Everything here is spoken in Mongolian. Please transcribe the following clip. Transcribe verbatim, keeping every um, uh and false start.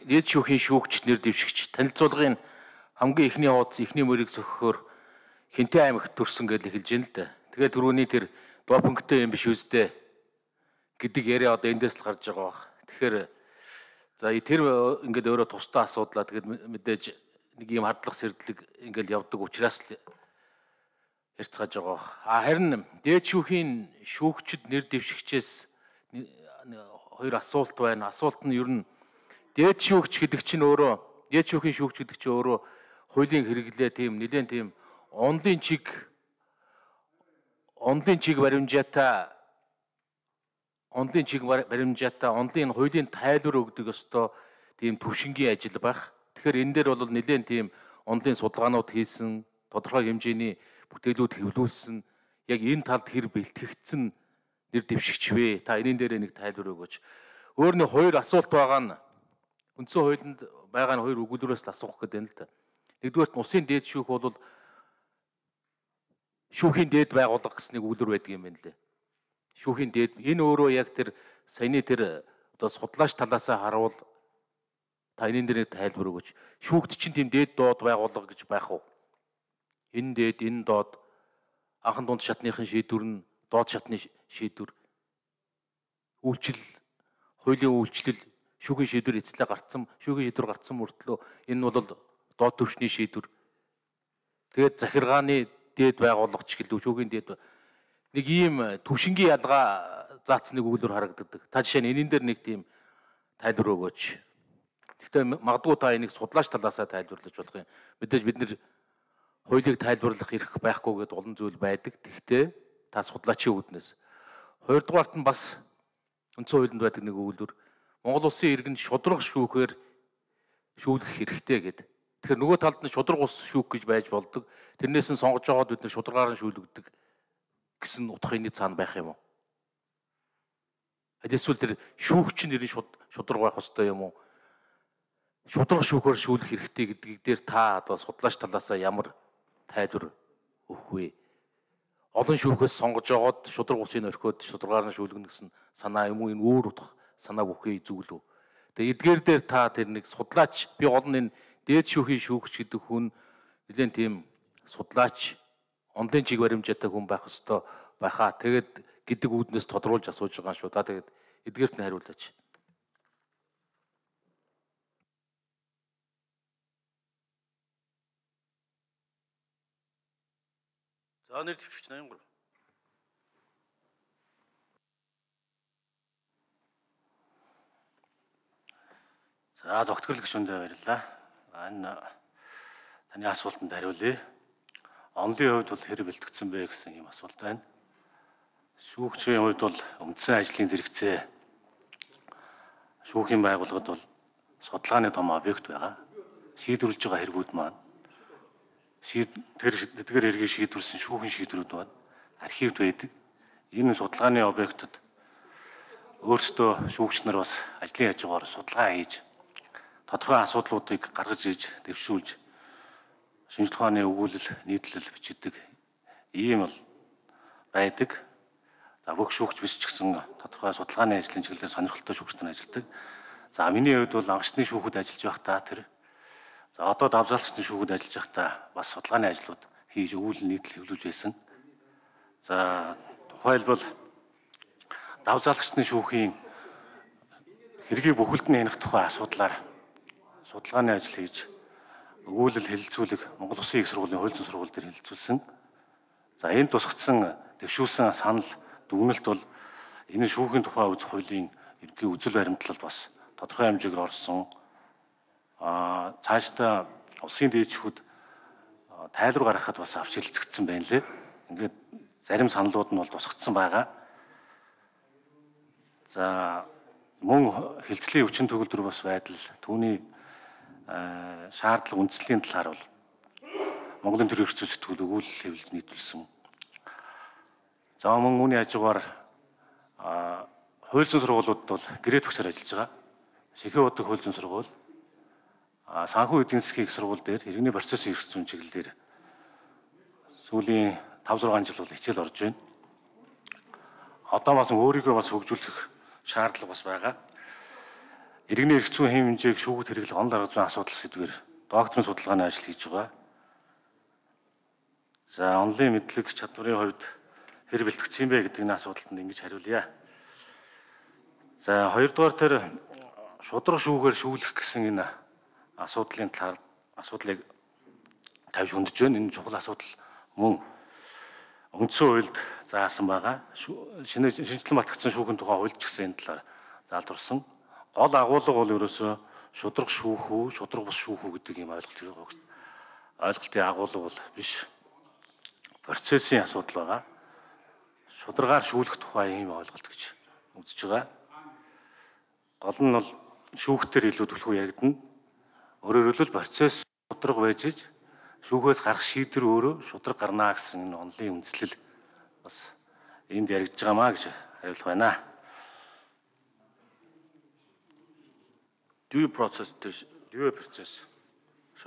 дээд шүүхийн шүүгч нэр дэвшигч танилцуулгын хамгийн ихний хуудас ихний мөрийг зөхөхөөр Хинтээ аймагт төрсөн гэж эхэлж байна л да. Тэгээд түрүүний тэр допингтэй юм биш үстэй гэдэг яриа одоо эндээс л гарч байгаа баг. Тэгэхээр за тэр ингээд өөрөө тусдаа асуудлаа тэгээд мэдээж нэг юм хардлах сэрдлэг ингээд явдаг учраас л ярьцгааж байгаа баг. А харин дээд шүүхийн шүүгчд нэр дэвшигчээс хоёр асуулт байна. Асуулт нь ер нь дээд шүүгч гэдэг чинь өөрөө дээд шүүхийн шүүгч гэдэг чинь өөрөө хуулийн хэрэглээ тийм нэлээд тийм онлын чиг онлын чиг баримжаатай онлын чиг баримжаатай онлын хуулийн тайлбар өгдөг ёстой тийм төвшингийн ажил байх. Тэгэхээр энэ дээр бол нэлээд тийм онлын судалгаанууд хийсэн, тодорхой хэмжээний бүтээлүүд хэвлүүлсэн, яг энэ талд хэр бэлтгэгдсэн нэр дэвшигч вэ? Та энэ дээр нэг тайлбар өгөөч. Өөр нэг хоёр асуулт байгаа нь үндсэн хуулинд байгаа нь хоёр өгүүлбэрээс л асуух гэдэг юм л та. Нэгдүгээр нь улсын дээд шүүх бол шүүхийн дээд байгууллага гэсэн нэг өгүүлбэр байдаг юм байна лээ. Шүүхийн дээд энэ өөрөө яг тэр саяны тэр одоо судлаач талаас харуул та энэ дээр тайлбар өгөөч. Шүүгт чинь тийм дээд доод байгууллага гэж байх уу? Энэ дээд энэ доод анхан дунд шатныхын шийдвэр нь доод шатны шийдвэр үйлчлэл хуулийн үйлчлэл шүүхийн шийдвэр эцлээ гарцсан шүүхийн шийдвэр гарцсан мөртлөө энэ нь бол доод түвшний шийдвэр. Тэгээд захиргааны дээд байгуулагч гэлүү шүүхийн дээд нэг ийм түвшингийн ялгаа заасан нэг өгүүлбэр харагддаг. Та жишээ нь энэ дээр нэг тийм тайлбар өгөөч. Гэхдээ магадгүй та энийг судлаач талаасаа тайлбарлаж болох юм. Мэдээж бид нэр хуулийг тайлбарлах эрх байхгүй гэдээ олон зүйл байдаг. Гэхдээ та судлаачийн үүднээс. Хоёрдугаарт нь бас үндсэн хуулинд байдаг нэг өгүүлбэр Монгол улсын иргэн шудраг шүүхээр шүүлэх хэрэгтэй гэдэг. Тэгэхээр нөгөө талд нь шудраг ус шүүх гэж байж болдог. Тэрнээс нь сонгож аваад бид нар шударгаар нь шүүлгдэг гэсэн утгын цаана байх юм уу? Эсвэл тэр шүүгч нэрийн шудраг байх ёстой юм уу? Шудраг шүүхээр шүүлэх хэрэгтэй гэдгийг дээр та одоо судлаач талаасаа ямар тайлбар өгөх вэ? Олон шүүхээс сонгож аваад шудраг усыг орхиод шударгаар нь шүүлгэнэ гэсэн санаа юм уу? Энэ өөр утга санаа бүхий зүйл үү? Тэгээ эдгээр дээр та тэр нэг судлаач би олон энэ дээд шүүхийн шүүгч гэдэг хүн нэгэн тийм судлаач онлын чиг баримжаатай хүн байх ёстой байхаа. Тэгээд гэдэг үүднээс тодруулж асууж байгаа шүү. Та тэгээд эдгээрт нь хариулаач. За нэр дэвшигч найман гурав. За зогтгол гишүүндээ баярлалаа. Энэ таны асуултанд хариулъя. Онлын хувьд бол хэр бэлтгэгдсэн бэ гэсэн юм асуулт байна. Шүүгчийн хувьд бол үндсэн ажлын зэрэгцээ шүүхийн байгууллагад бол судалгааны том объект байгаа. Шийдвэрлэж байгаа хэрэгүүд маань шийд тэр тэдгээр хэргийг шийдвэрлсэн шүүхийн шийдвэрүүд байна. Архивд байдаг. Энэ судалгааны объектод өөрсдөө шүүгч нар бас ажлын хажуугаар судалгаа хийж тодорхой асуудлуудыг гаргаж ирж дэвшүүлж шинжлэх ухааны өгүүлэл нийтлэл бичдэг ийм бол байдаг. За бүх шүүгч биш ч гэсэн тодорхой судалгааны ажлын чиглэлээр сонирхолтой шүүгч нар ажилладаг. За миний хувьд бол анхны шүүхэд ажиллаж байхдаа тэр за одоо давзаалцны шүүхэд ажиллаж байхдаа бас судалгааны ажлууд хийж өгүүлэл нийтлэл хэвлүүлж байсан. За тухайлбал давзаалагчны шүүхийн хэргийг бүхэлд нь хянах тухай асуудлаар судалгааны ажил хийж өгүүлэл хэлэлцүүлэг Монгол Улсын их сургуулийн хууль зүйн сургууль дээр хэлэлцүүлсэн. За энэ тусгацсан дэвшүүлсэн санал дүгнэлт бол энэ шүүхийн тухай үзэх хуулийн ерөнхий үзэл баримтлал бас тодорхой хэмжээгээр орсон. Аа цаашдаа улсын дээд шүүхэд тайлбар гаргахад бас авч хэлэлцэгдсэн байна лээ. Ингээд зарим саналууд нь бол тусгацсан байгаа. За мөн хилцлийн хүчин төгөлдөр бас байдал түүний шаардлага үндслийн талаар бол Монголын төрийн эрх зүйн сэтгүүл өгүүлэл хэвлэж нийтүүлсэн. За мөн үүний хажуугаар хууль зүйн сургуулиудад бол гэрээ төгсөөр ажиллаж байгаа. Шихэн удаг хууль зүйн сургууль, санхүү эдийн засгийн их сургууль дээр иргэний процессын эрх зүйн чиглэлээр сүүлийн тав зургаан жил бол хичээл орж байна. Одоо бас өөрийгөө бас хөгжүүлэх шаардлага бас байгаа. иргэний эрх зүйн хэм хэмжээг шүүгүүд хэрэглэх онол арга зүйн асуудал сэдвээр докторийн судалгааны ажил хийж байгаа. За онлын мэдлэг чадварын хувьд хэр бэлтгэгдсэн бэ гэдэг энэ асуултанд ингэж хариулъя. За хоёрдугаар тэр шудраг шүүгээр шүүлэх гэсэн энэ асуудлын талаар асуудлыг тавьж хөндөж байна. Энэ чухал асуудал мөн үндсэн хуульд заасан байгаа. Шинэ шинжилэн батгдсан шүүхийн тухай хуульд ч гэсэн энэ талаар залдуулсан. Гол агуулга бол ерөөсөө шудраг шүүх үү, шудраг бус шүүх үү гэдэг юм ойлголт байгаа. Ойлголтын агуулга бол биш. Процессын асуудал байгаа. Шударгаар шүүлэх тухай ийм ойлголт гэж үзэж байгаа. Гол нь бол шүүхтэр илүү төлхөө яригдана. Өөрөөр хэлбэл процесс шудраг байж иж шүүхээс гарах шийдвэр өөрөө шудраг гарнаа гэсэн энэ онлын үндслэл бас энд яригдж байгаамаа гэж хариулах байна. Due process, due process.